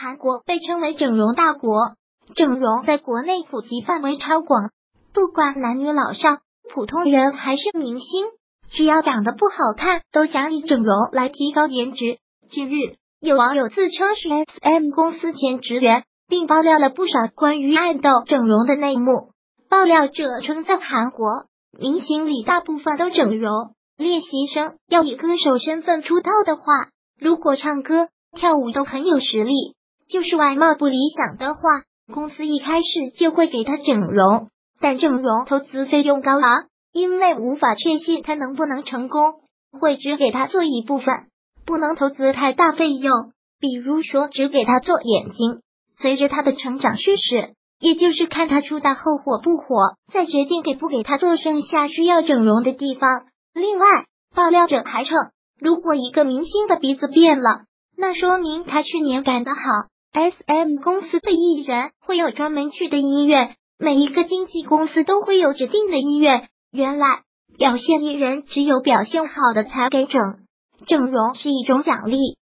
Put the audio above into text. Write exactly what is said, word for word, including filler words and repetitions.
韩国被称为整容大国，整容在国内普及范围超广，不管男女老少，普通人还是明星，只要长得不好看，都想以整容来提高颜值。近日，有网友自称是 S M 公司前职员，并爆料了不少关于爱豆整容的内幕。爆料者称，在韩国，明星里大部分都整容，练习生要以歌手身份出道的话，如果唱歌、跳舞都很有实力，就是外貌不理想的话，公司一开始就会给他整容。但整容投资费用高昂，因为无法确信他能不能成功，会只给他做一部分，不能投资太大费用，比如说只给他做眼睛。随着他的成长趋势，也就是看他出道后火不火，再决定给不给他做剩下需要整容的地方。另外，爆料者还称，如果一个明星的鼻子变了，那说明他去年干得好。S M 公司的艺人会有专门去的医院，每一个经纪公司都会有指定的医院。原来，表现艺人只有表现好的才给整，整容是一种奖励。